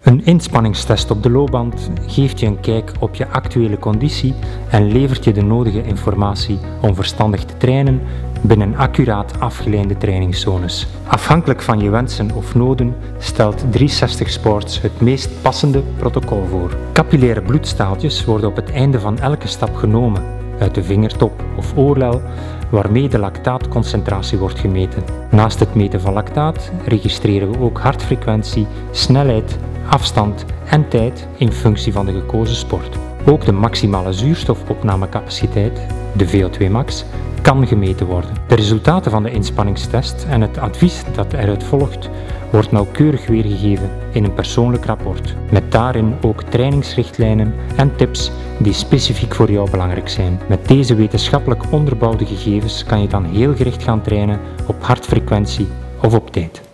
Een inspanningstest op de loopband geeft je een kijk op je actuele conditie en levert je de nodige informatie om verstandig te trainen binnen accuraat afgeleide trainingszones. Afhankelijk van je wensen of noden stelt 360 Sports het meest passende protocol voor. Capillaire bloedstaaltjes worden op het einde van elke stap genomen, uit de vingertop of oorlel, waarmee de lactaatconcentratie wordt gemeten. Naast het meten van lactaat registreren we ook hartfrequentie, snelheid, afstand en tijd in functie van de gekozen sport. Ook de maximale zuurstofopnamecapaciteit, de VO2 max, kan gemeten worden. De resultaten van de inspanningstest en het advies dat eruit volgt wordt nauwkeurig weergegeven in een persoonlijk rapport, met daarin ook trainingsrichtlijnen en tips die specifiek voor jou belangrijk zijn. Met deze wetenschappelijk onderbouwde gegevens kan je dan heel gericht gaan trainen op hartfrequentie of op tijd.